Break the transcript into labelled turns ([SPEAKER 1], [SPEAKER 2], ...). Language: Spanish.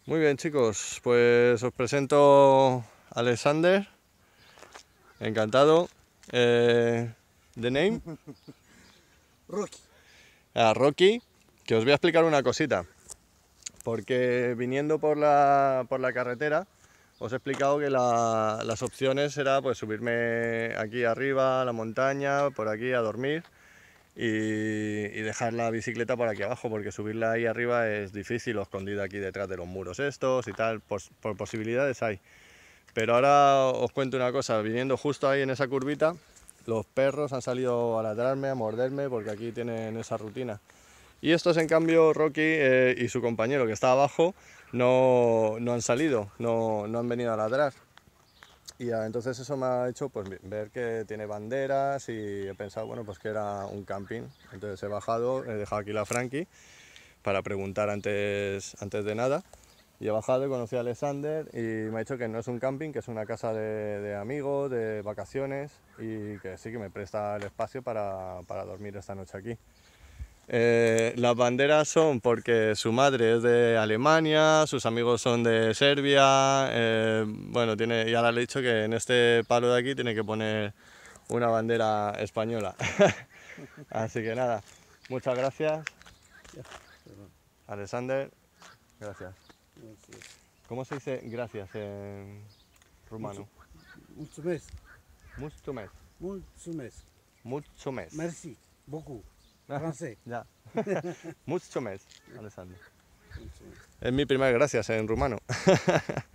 [SPEAKER 1] Muy bien, chicos, pues os presento a Alexander, encantado. The name,
[SPEAKER 2] Rocky.
[SPEAKER 1] Rocky, que os voy a explicar una cosita, porque viniendo por la carretera os he explicado que las opciones era pues subirme aquí arriba a la montaña, por aquí a dormir y dejar la bicicleta por aquí abajo, porque subirla ahí arriba es difícil, o escondida aquí detrás de los muros estos y tal, por posibilidades hay. Pero ahora os cuento una cosa, viniendo justo ahí en esa curvita, los perros han salido a ladrarme, a morderme, porque aquí tienen esa rutina. Y estos, en cambio, Rocky y su compañero que está abajo, no han salido, no han venido a ladrar. Y entonces eso me ha hecho pues ver que tiene banderas y he pensado, bueno, pues que era un camping. Entonces he bajado, he dejado aquí la Frankie para preguntar antes de nada. Y he bajado y conocí a Alexander y me ha dicho que no es un camping, que es una casa de amigos, de vacaciones, y que sí que me presta el espacio para dormir esta noche aquí. Las banderas son porque su madre es de Alemania, sus amigos son de Serbia, bueno, y ahora le he dicho que en este palo de aquí tiene que poner una bandera española. Así que nada, muchas gracias, Alexander, gracias. ¿Cómo se dice gracias en rumano?
[SPEAKER 2] Mulțumesc.
[SPEAKER 1] Mulțumesc.
[SPEAKER 2] Mulțumesc.
[SPEAKER 1] Mulțumesc.
[SPEAKER 2] Merci. Beaucoup. Francés.
[SPEAKER 1] Ya. Mulțumesc, Alexander.
[SPEAKER 2] Mulțumesc.
[SPEAKER 1] Es mi primer gracias en rumano.